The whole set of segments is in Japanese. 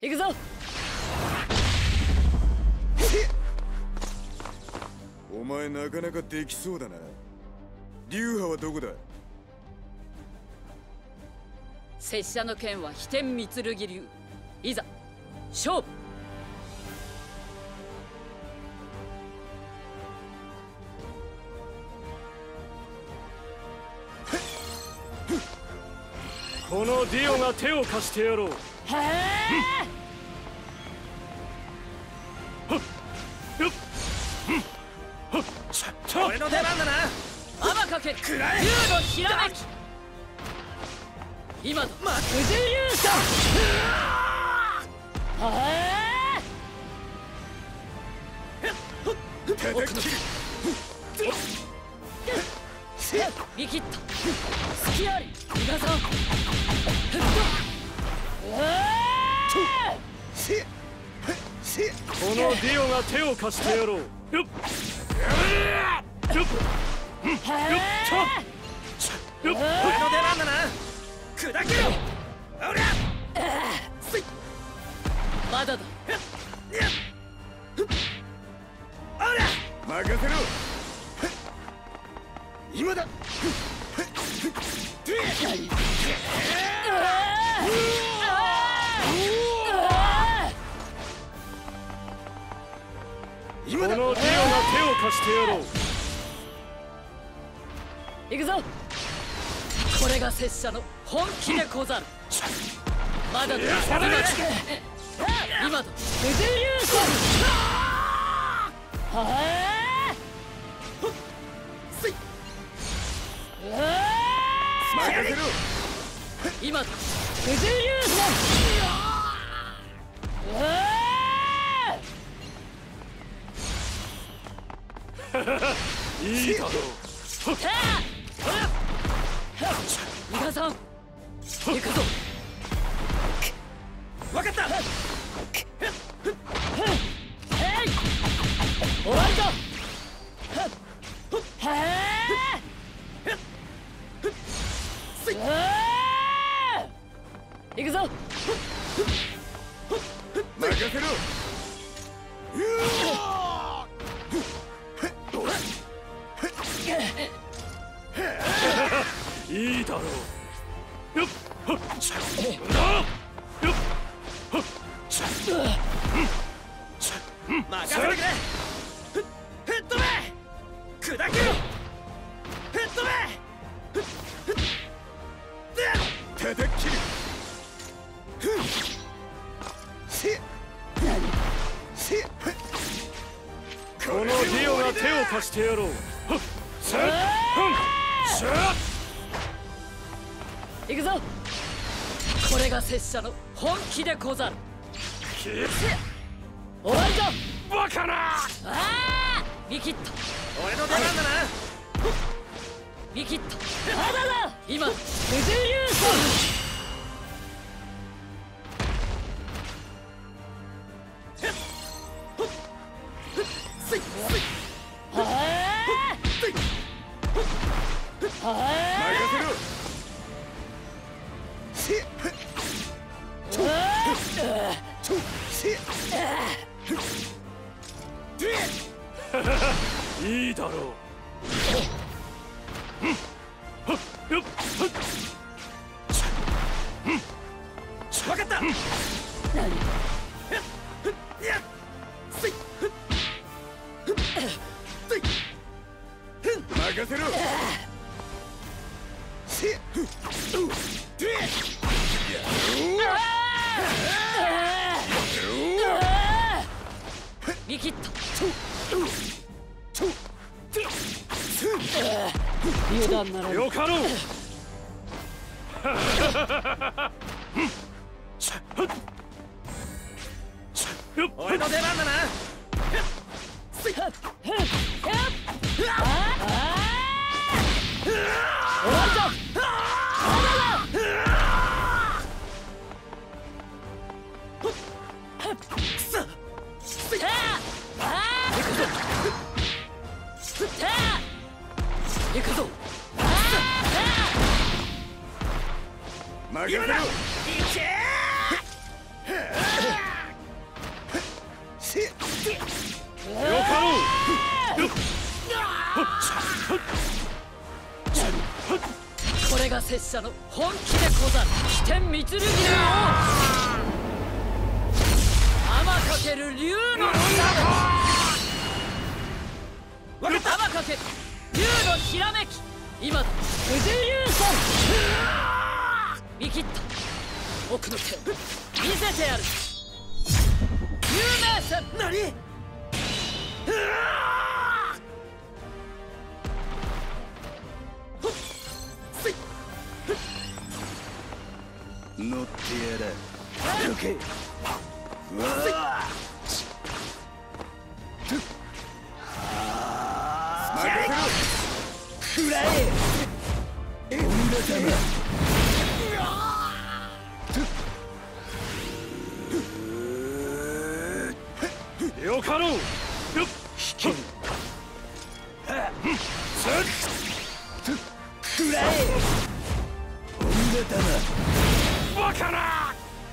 行くぞ。 お前なかなかできそうだな。流派はどこだ？ 拙者の剣は飛天御剣流。いざ勝負。 このディオが手を貸してやろう。 へえ。 俺の出番だな。 アマかける竜のひらめき。今だ九十流さ。は叩き切る。 見切った。隙あり逃がさん。 このディオが手を貸してやろう。 俺の出番だな。砕けろ。おりゃ。 まだだ。 おりゃ。 任せろ。今だ。 このディオが手を貸してやろう。 行くぞ。これが拙者の本気でござる。まだだ。今だ。九十流さ。はあ。 任せろ。 今だ。九十流さ。 いいだろう。 皆さん行くぞ。 分かった。 終わりだ。行くぞ。 任せろ。 いいだろう。 任せてくれ。吹っ飛べ。砕けろ。吹っ飛べ。 叩き切る。 このディオが手を貸してやろう。 行くぞ。これが拙者の本気でござる。終わりだ。 バカな。 見切った。 俺の出番だな。 見切った。まだだ。今九十流さ。 いいだろう。 分かった。 任せろ。 見切った。油断ならよかろう。 俺の出番だな。 終わりだ。行くぞ。 任せろ。 いけー。 これが拙者の本気でござる。飛天三剣流王天かける竜のひらめき。天かける竜のひらめき。今だ藤井優さん。見切った奥の手を見せてやる。有名戦。 何？ 乗ってやら。 どけ。 うわ食らえ。 よかろう。 引け。食らえ。 バカな。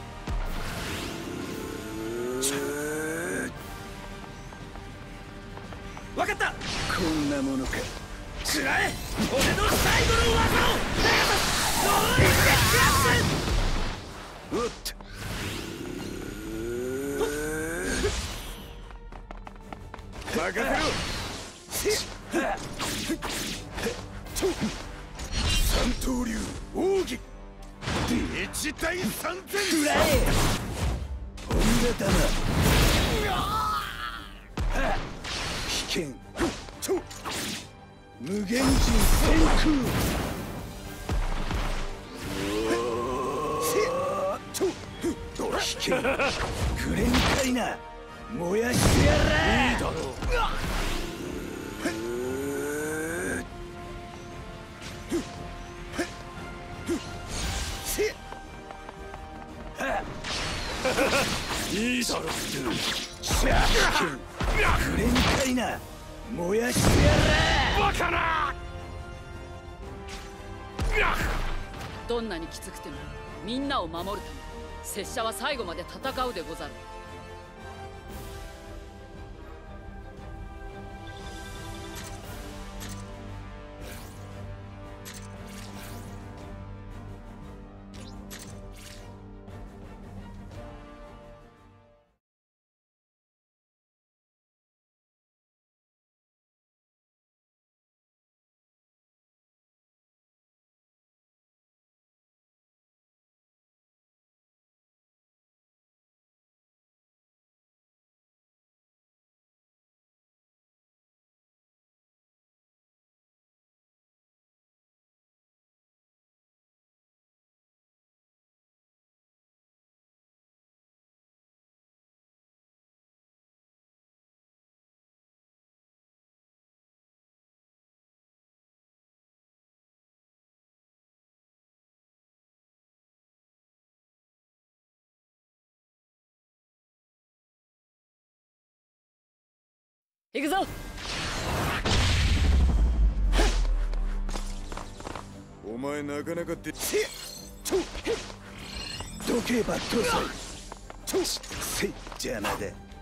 わかった。 こんなものか。 食らえ。俺の最後の技をどうにかおっと。任せろ。三刀流奥義1対3000。 食らえ。 本田玉危険無限人天空。危険くれんかいな。燃やしてやら。 いいだろう。いいだろう。 くれんかいな。燃やしてやら。 バカな。 どんなにきつくてもみんなを守るため拙者は最後まで戦うでござる。行くぞ。 お前なかなかで。 どけばどうぞ。 せい邪魔だ。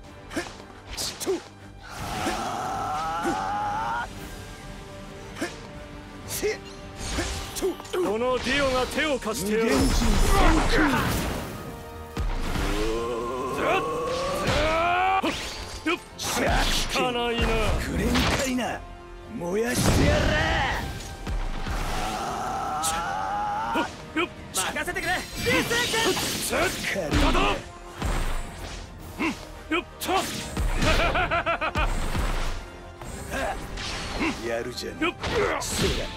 このディオが手を貸してやろう。効かないな。 くれんかいな。燃やしてやら。任せてくれ。 やるじゃね。 そうだ。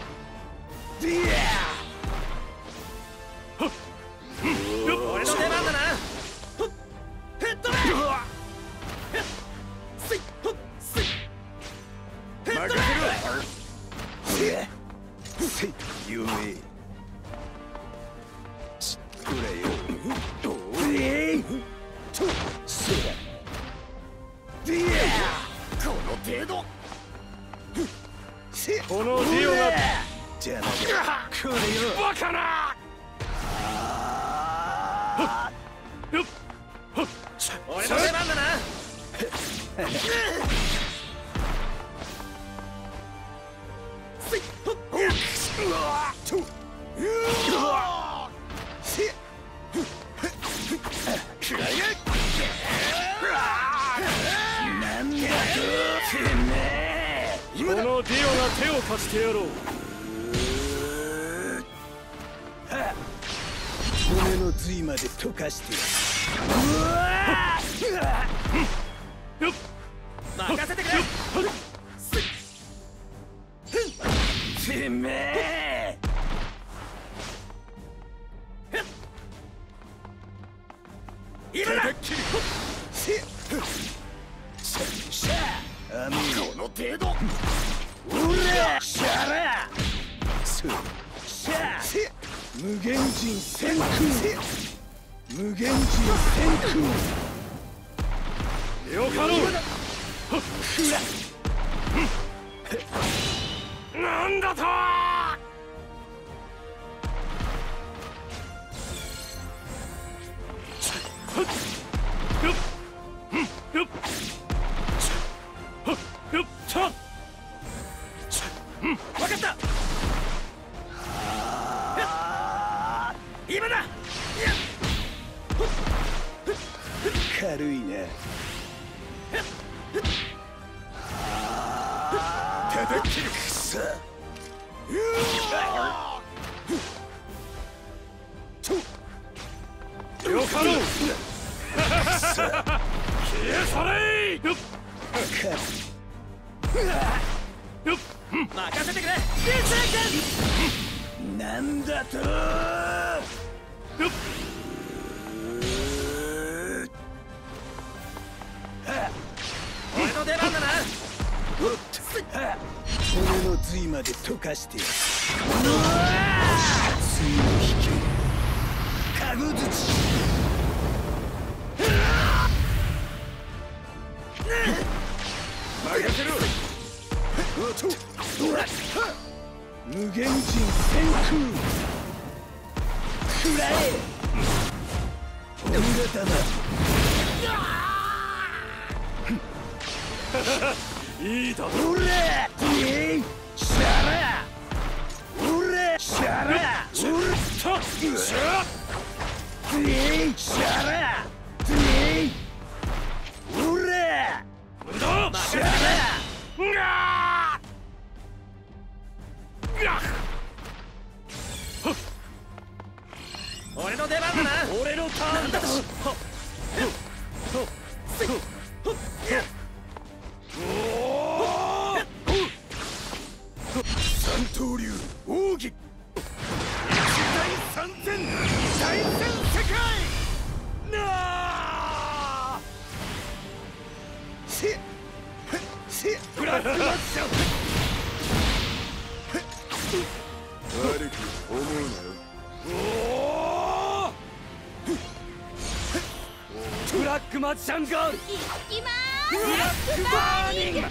俺の出番だな。ヘッドメ任せろ。せい弱え。これよ。 そうだ。この程度。 このディオが邪魔だ。これよ。 バカな。 俺の出番だな。 貸してやろう。 骨の髄まで溶かしてやる。 任せてくれ。 てめえ。 今だ。 しゃあ、アミーこの程度。 おらしゃらしゃ無限人先空無限人先空よかろう。なんだと。 分かった。今だ。 軽いな。叩きるくさ。 よかろう。消え去れ。 任せてくれ。 なんだと。 俺の出番だな。 骨の髄まで溶かしてやる。髄の引けかぐづち。 任せろ。 無限人先空食らえ。本型だ。 いいだろう。 おらシャラおらシャラおらシャラおらシャラ俺の出番だな。 俺のターンだ。 三刀流奥義一大三千大戦世界なあ。ブラックマッション。悪く思うなよ。 ブラックマジシャンガール。 いきまブラックバーニング。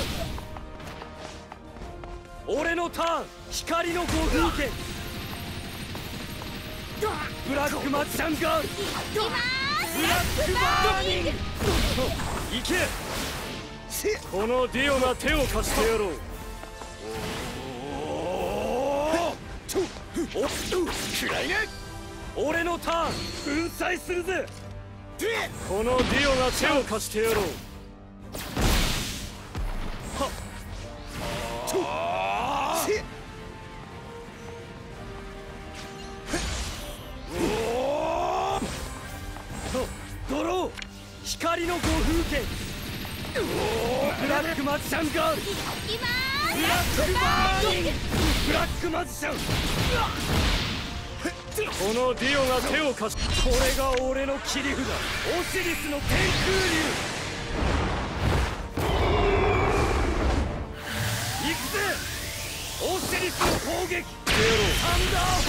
俺のターン。光の五風剣。ブラックマジシャンガール。ブラックバーニング。行け。このディオが手を貸してやろう。俺のターン。粉砕するぜ。このディオが手を貸してやろう。ドロー。光の五風剣。ブラックマジシャンガール。ブラックバーニング。ブラックマジシャン。このディオが手を貸し。これが俺の切り札。オシリスの天空竜。行くぜ。オシリスの攻撃。サンダー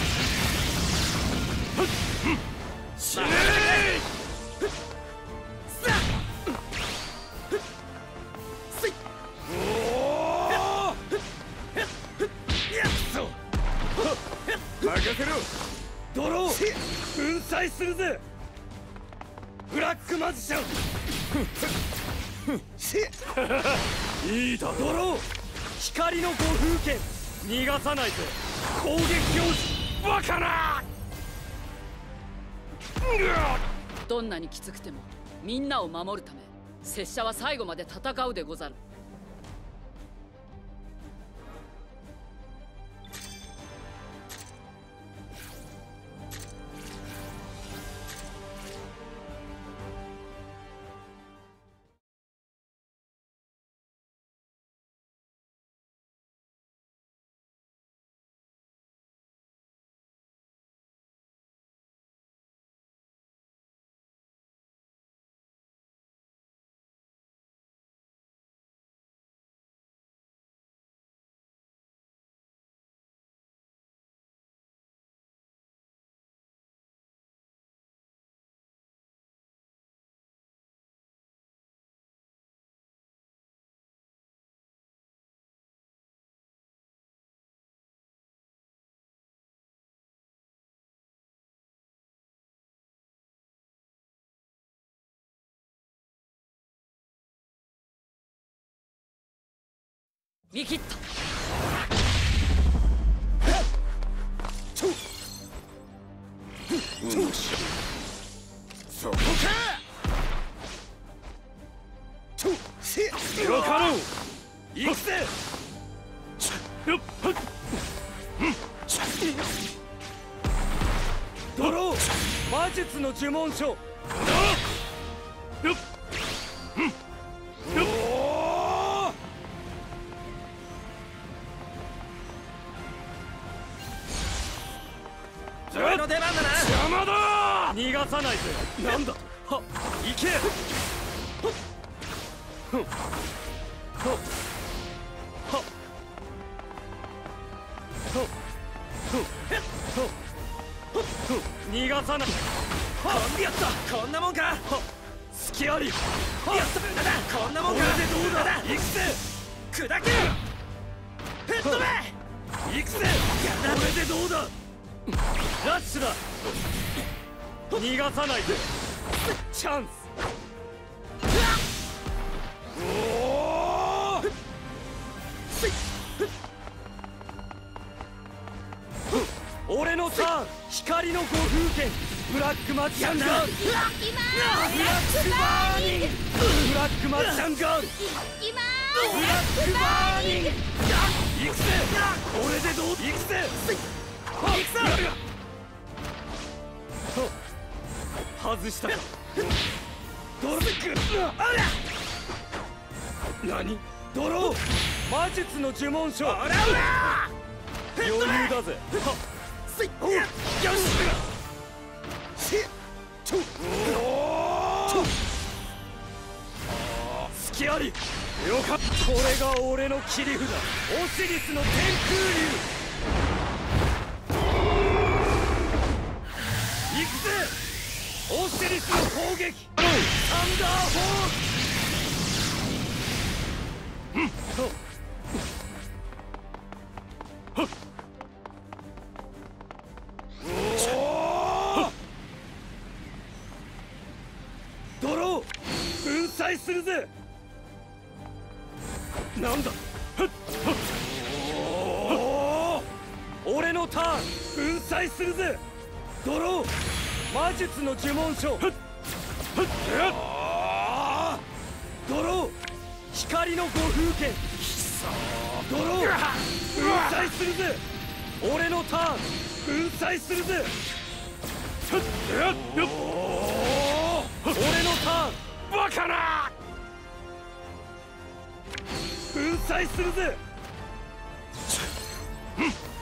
ホール。死ねー。任せろ。ドロー。粉砕するぜ。ブラックマジシャン。いいだろ。ドロー。光の五風剣。逃がさないぜ。攻撃表示。バカな。 どんなにきつくてもみんなを守るため拙者は最後まで戦うでござる。 見切った。 そこか。 よかろう。行くぜ。ドロー魔術の呪文書。 俺の出番だな。 邪魔だ。逃がさないぜ。なんだ。はっ、行け。逃がさない。 やった。こんなもんか。 隙あり。 やっただ。こんなもんか。 これでどうだ。行くぜ。 砕けよ。吹っ飛べ。 行くぜ。これでどうだ。ラッシュだ。逃がさないぜ。チャンス。俺のターン。光の五風剣。ブラックマッチャンガール。ブラックバーニング。ブラックマッチャンガール。ブラックバーニング。行くぜ。これでどう。行くぜ。行くぜ。外したか。ドロー。何。ドロー魔術の呪文書。余裕だぜ。よし。隙あり。よかった。これが俺の切り札。オシリスの天空竜。行くぜ。オシリスの攻撃。サンダーフォース。ドロー粉砕するぜ。なんだ。俺のターン。粉砕するぜ。ドロー魔術の呪文書。ドロー光の五風剣。ドロー粉砕するぜ。俺のターン。粉砕するぜ。俺のターン。バカな。粉砕するぜ。